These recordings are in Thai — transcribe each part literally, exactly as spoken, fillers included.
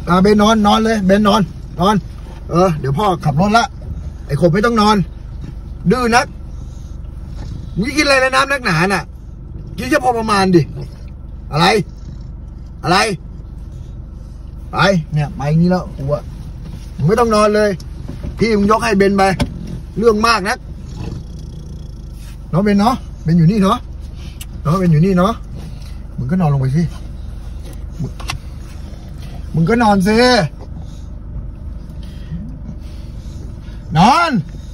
อ่าเบนนอนนอนเลยเบนนอนนอนเออเดี๋ยวพ่อขับรถละไอ้ขบไม่ต้องนอนดื้อนักมึงกินอะไรในน้ำนักหนาน่ะกินแค่พอประมาณดิอะไรอะไรไปเนี่ยไปอย่างนี้แล้วกูอะมึงไม่ต้องนอนเลยพี่มึงยกให้เบนไปเรื่องมากนักเนาะเบนเนาะเบนอยู่นี่เนาะเนาะเบนอยู่นี่เนาะมึงก็นอนลงไปสิมึงก็นอนสินอน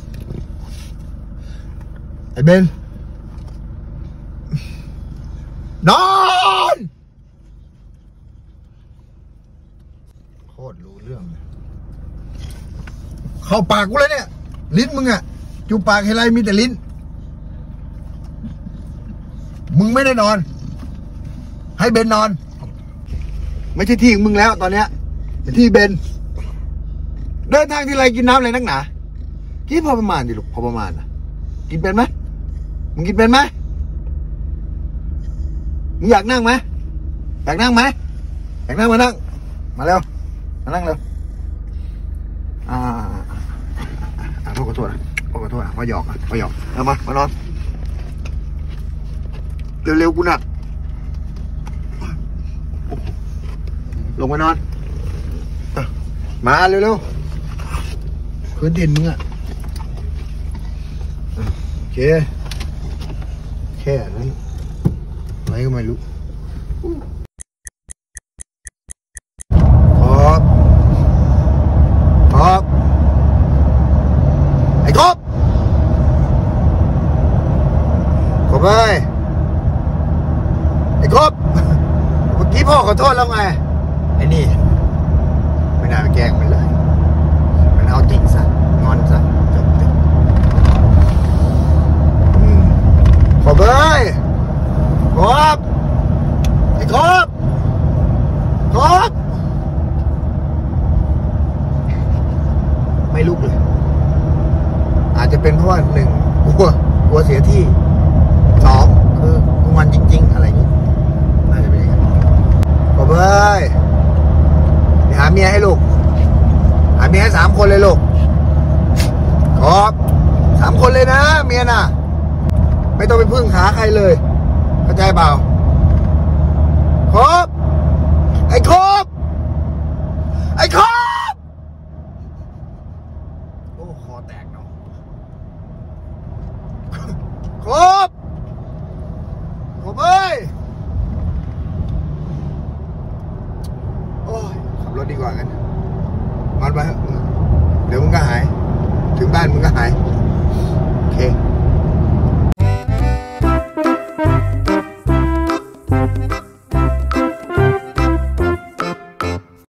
ไอ้เบนนอนโคตรรู้เรื่องเลยเข้าปากกูเลยเนี่ยลิ้นมึงอะจูปากให้ไรมีแต่ลิ้นมึงไม่ได้นอนให้เบนนอนไม่ใช่ที่ของมึงแล้วตอนเนี้ยเป็นที่เบนเดินทางที่ไรกินน้ำอะไรนักหนากินพอประมาณดิลูกพอประมาณนะกินเป็นไหมมึงกินเป็นไหมมึงอยากนั่งไหมอยากนั่งไหมอยากนั่งมานั่งมาเร็วมานั่งเร็วอ่าอ่าพ่อขอโทษนะพ่อขอโทษนะพ่อหยอกอ่ะพ่อหยอกเอามามานอนเร็วๆกูหนักลงมานอนมาเร็วๆพื้นดินมึงอ่ะโอเคแค่นั้นอะไรก็ไม่รู้ครับครับไอ้กบกบไปไอ้กบเมื่อกี้พ่อขอโทษแล้วไงไอ้นี่ไม่น่าไปแกล้งมันเลยมันเอาจริงซะงอนซะจบติขอบเลยขอบไอ้ขอบขอบไม่ลุกเลยอาจจะเป็นเพราะว่าหนึ่งกลัวกลัวเสียที่สองคืองอนจริงๆอะไรอย่างนี้น่าจะเป็นอย่างนั้นขอบเลยไปหาเมียให้ลูกหาเมียให้สามคนเลยลูกขอบสามคนเลยนะเมียน่ะไม่ต้องไปพึ่งหาใครเลยเข้าใจเปล่าขอบไอ้ขอบไอ้ขอบโอ้คอแตกเนาะขอบขอบเอ้ยโอ้ยขับรถดีกว่ากันนอนไปเดี๋ยวมึงก็หายถึงบ้านมึงก็หาย